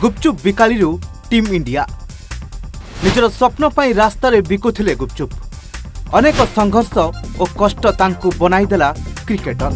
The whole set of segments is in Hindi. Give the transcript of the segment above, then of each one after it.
गुपचुप बिकालीरू टीम इंडिया निजर स्वप्न पाई रास्ता रे बिकुथिले गुपचुप अनेक संघर्ष और कष्ट तांकु बनाईदेला क्रिकेटर।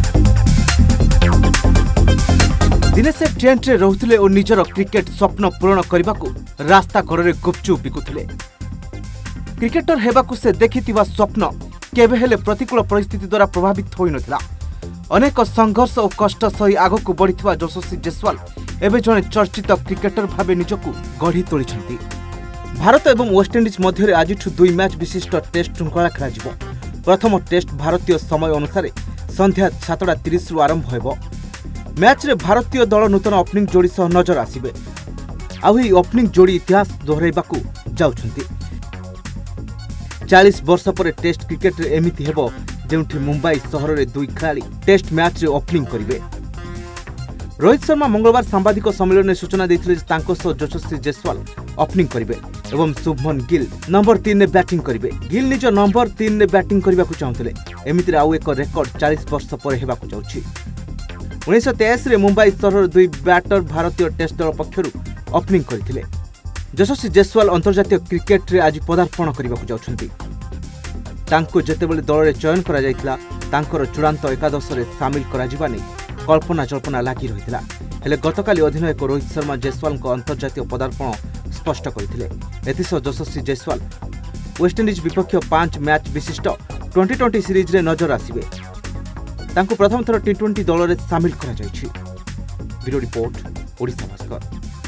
दिने से टेंट रे रहुथिले और निजर क्रिकेट स्वप्न पूर्ण करबाकू रास्ता कड़े गुपचुप बिकुथिले। क्रिकेटर हेबाकू से देखिथिबा स्वप्न केबे हेले प्रतिकूल परिस्थिति द्वारा प्रभावित होई नथिला। अनेक संघर्ष और कष्ट सही आगकू बढ़िथिबा यशस्वी जयसवाल एबे जणे चर्चित क्रिकेटर भावे निजकू गढ़ी तोलिछंती। भारत एवं वेस्टइंडिज मध्य आज 2 मैच विशिष्ट टेस्ट श्रृंखला खेल। प्रथम टेस्ट भारतीय समय अनुसार संध्या 7:30 आरंभ होब। मैच रे भारतीय दल नूतन ओपनिंग जोड़ी सह नजर आसिबे। आही ओपनिंग जोड़ी इतिहास दोहराइबाकू जाउछंती। 40 वर्ष पर टेस्ट क्रिकेट रे एमिति हेबो जेउठी मुंबई सहर रे 2 खिलाड़ी टेस्ट मैच रे ओपनिंग करिवे। रोहित शर्मा मंगलवार सांबादिक सम्मेलन में सूचना देथिले जे तांको सह यशस्वी जयसवाल ओपनिंग करिवे एवं शुभमन गिल नंबर 3 ने बैटिंग करिवे। गिल निज नंबर 3 ने बैटिंग करबाकू चाहुथिले। एमिति आउ एक रेकर्ड 40 वर्ष पर हेबाकू जाउछि। 1923 रे मुंबई सहर 2 बैटर भारतीय टेस्ट दल पक्षरु ओपनिंग करथिले। यशस्वी जयसवाल अंतर्जातीय क्रिकेट रे आज पदार्पण करबाकू जाउछंती। तांको जेतेबेले दल रे चयन करा जायतिला तांकर चूड़ांत एकादश रे शामिल करा जिबा नै कल्पना जल्पना लागी रही। हेले गतकाली अधिनायक रोहित शर्मा जयसवाल अंतर्जातीय पदार्पण स्पष्ट करथिले। एथिसह यशस्वी जयसवाल वेस्टइंडिज विपक्ष 5 मैच विशिष्ट 2020 सीरीज रे नजर आसिबे। तांको प्रथम थर T20 दल रे शामिल करा जायछि। Bureau report Odisha Bhaskar.